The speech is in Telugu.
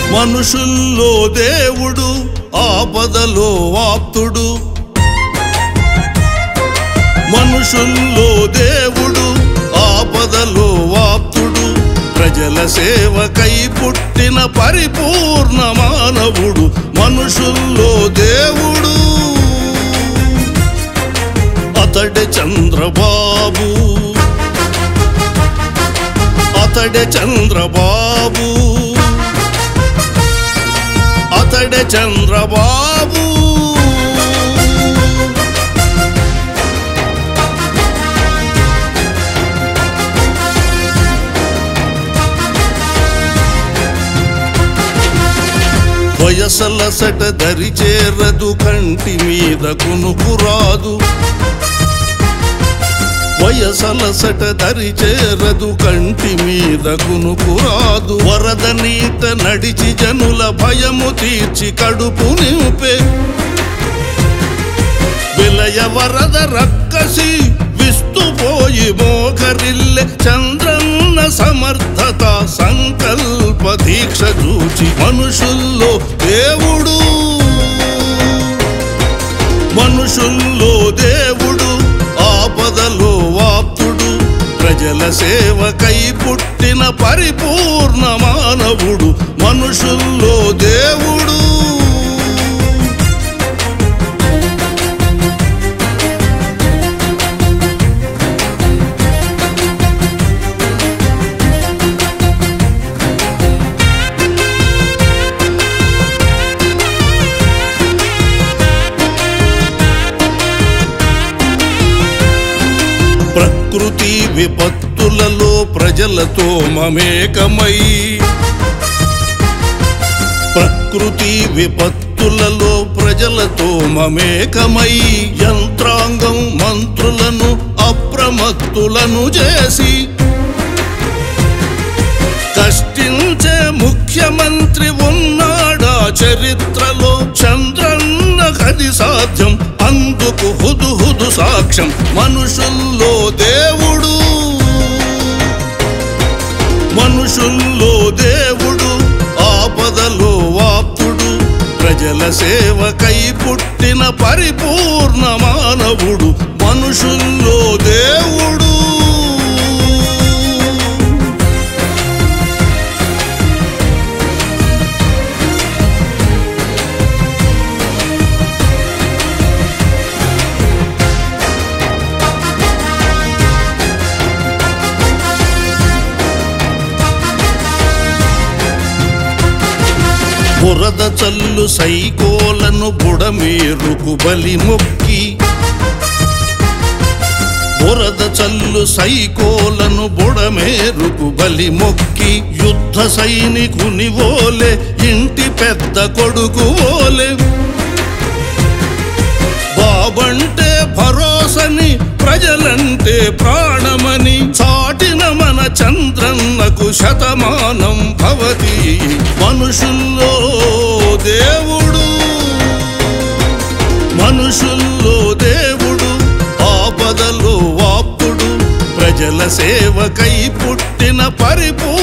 మనుషుల్లో దేవుడు ఆపదలో ఆప్తుడు మనుషుల్లో దేవుడు ఆపదలో ఆప్తుడు ప్రజల సేవకై పుట్టిన పరిపూర్ణ మానవుడు మనుషుల్లో దేవుడు అతడే చంద్రబాబు అతడే చంద్రబాబు అతడే చంద్రబాబు వయసలసట దరి చేరదు కంటి మీద కునుకురాదు వయసలసట దరి చేరదు కంటి మీద కునుకురాదు వరద నీట నడిచి జనుల భయము తీర్చి కడుపు నింపే విలయ వరద రక్కసి విస్తుపోయి మోకరిల్లె చంద్రన్న సమర్థత సంకల్ప దీక్ష చూచి మనుషుల్లో దేవుడు మనుషుల్లో దేవుడు ఆపదలో ఆప్తుడు ప్రజల సేవకై పుట్టిన పరిపూర్ణ మానవుడు మనుషుల్లో దేవుడు ప్రకృతి విపత్తులలో ప్రజలతో మమేకమై ప్రకృతి విపత్తులలో ప్రజలతో మమేకమై యంత్రాంగం మంత్రులను అప్రమత్తులను చేసి కష్టించే ముఖ్యమంత్రి ఉన్నాడా చరిత్రలో చంద్రన్న కది సాధ్యం అందుకు హుదు సాక్ష్యం మనుషుల్లో దేవుడు మనుషుల్లో దేవుడు ఆపదలో ఆప్తుడు ప్రజల సేవకై పుట్టిన పరిపూర్ణ మానవుడు మనుషుల్లో దేవుడు బురద చల్లు సైకోలను బుడమేరుకు బలి మొక్కి బురద చల్లు సైకోలను బుడమేరుకు బలి మొక్కి యుద్ధ సైనికుని ఓలే ఇంటి పెద్ద కొడుకు ఓలే బాబంటే భరోసని ప్రజలంటే ప్రాణమని చాటిన మన చంద్రన్నకు శతమానం భవతి మనుషుల్లో దేవుడు మనుషుల్లో దేవుడు ఆపదలో ఆప్తుడు ప్రజల సేవకై పుట్టిన పరిపూర్ణ